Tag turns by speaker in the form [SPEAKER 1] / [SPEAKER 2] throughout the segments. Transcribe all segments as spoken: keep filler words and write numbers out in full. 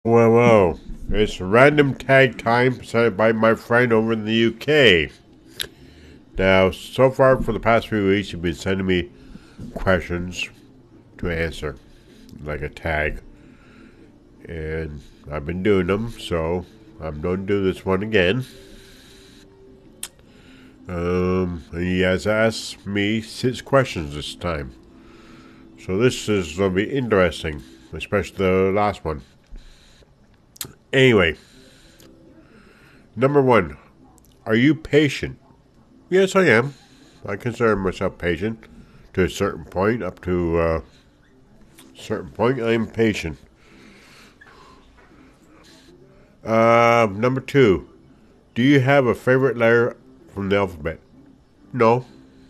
[SPEAKER 1] Well, well, it's random tag time sent by my friend over in the U K. Now, so far for the past few weeks, you've been sending me questions to answer, like a tag. And I've been doing them, so I'm going to do this one again. Um, and he has asked me six questions this time. So this is going to be interesting, especially the last one. Anyway, number one, are you patient? Yes, I am. I consider myself patient to a certain point. Up to uh, a certain point, I am patient. Uh, number two, do you have a favorite letter from the alphabet? No.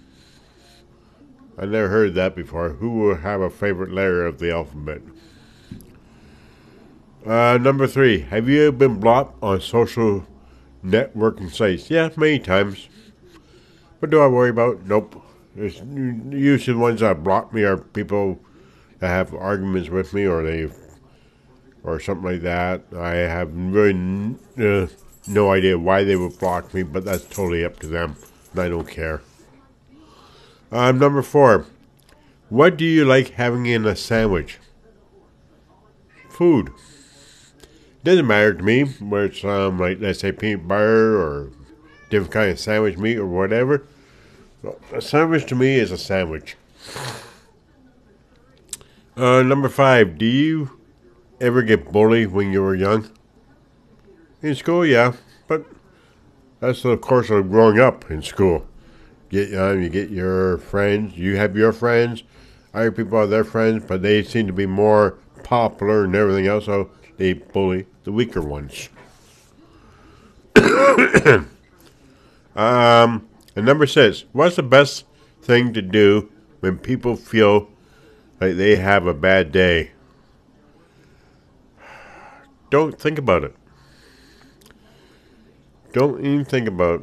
[SPEAKER 1] I never heard that before. Who will have a favorite letter of the alphabet? Uh, number three, have you been blocked on social networking sites? Yeah, many times. What do I worry about? Nope. It's usually the ones that block me are people that have arguments with me, or they, or something like that. I have really uh, no idea why they would block me, but that's totally up to them, and I don't care. Um, number four, what do you like having in a sandwich? Food. Doesn't matter to me where it's um like, let's say, peanut butter or different kind of sandwich meat or whatever. A sandwich to me is a sandwich. Uh, number five, do you ever get bullied when you were young? In school, yeah, but that's the course of growing up in school. Get um, you get your friends, you have your friends, other people have their friends, but they seem to be more popular and everything else, so they bully the weaker ones. um, and number six, what's the best thing to do when people feel like they have a bad day? Don't think about it. Don't even think about it.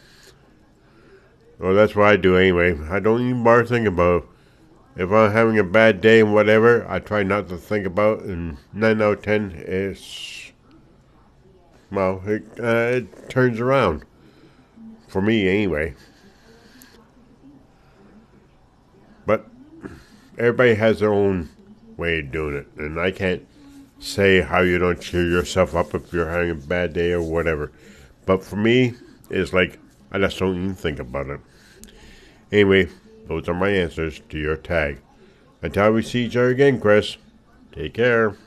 [SPEAKER 1] Well, that's what I do anyway. I don't even bother thinking about it. If I'm having a bad day and whatever, I try not to think about it. And nine out of ten is, well, it, uh, it turns around. For me, anyway. But everybody has their own way of doing it. And I can't say how you don't cheer yourself up if you're having a bad day or whatever. But for me, it's like, I just don't even think about it. Anyway, those are my answers to your tag. Until we see each other again, Chris, take care.